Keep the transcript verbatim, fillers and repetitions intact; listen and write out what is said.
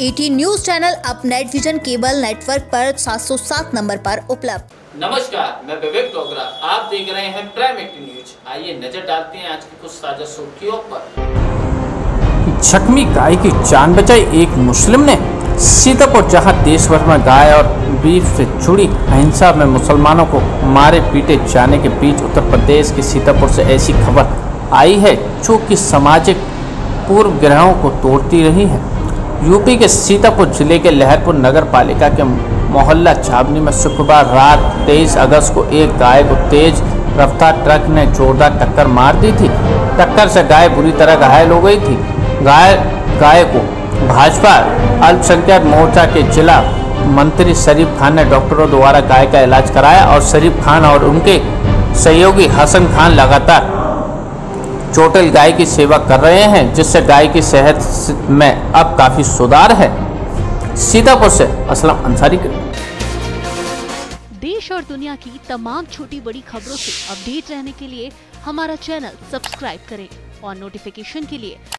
अठारह news channel अब Net Vision cable network पर सात सौ सात नंबर पर उपलब्ध। नमस्कार, मैं विवेक डोगरा, आप देख रहे हैं प्राइम अठारह न्यूज। आइए नजर डालते हैं आज की कुछ ताजा सुर्खियों पर। जख्मी गाय की जान बचाई एक मुस्लिम ने। सीतापुर, जहां देश भर में गाय और बीफ से जुड़ी अहिंसा में मुसलमानों को मारे पीटे जाने के बीच उत्तर प्रदेश के सीतापुर से ऐसी खबर आई है जो कि सामाजिक पूर्व ग्रहों को तोड़ती रही है। यूपी के सीतापुर जिले के लहरपुर नगर पालिका के मोहल्ला छावनी में शुक्रवार रात तेईस अगस्त को एक गाय को तेज रफ्तार ट्रक ने जोरदार टक्कर मार दी थी। टक्कर से गाय बुरी तरह घायल हो गई थी। गाय गाय को भाजपा अल्पसंख्यक मोर्चा के जिला मंत्री शरीफ खान ने डॉक्टरों द्वारा गाय का इलाज कराया और शरीफ खान और उनके सहयोगी हसन खान लगातार चोटिल गाय की सेवा कर रहे हैं, जिससे गाय की सेहत में अब काफी सुधार है। सीतापुर से असलम अंसारी। देश और दुनिया की तमाम छोटी बड़ी खबरों से अपडेट रहने के लिए हमारा चैनल सब्सक्राइब करें और नोटिफिकेशन के लिए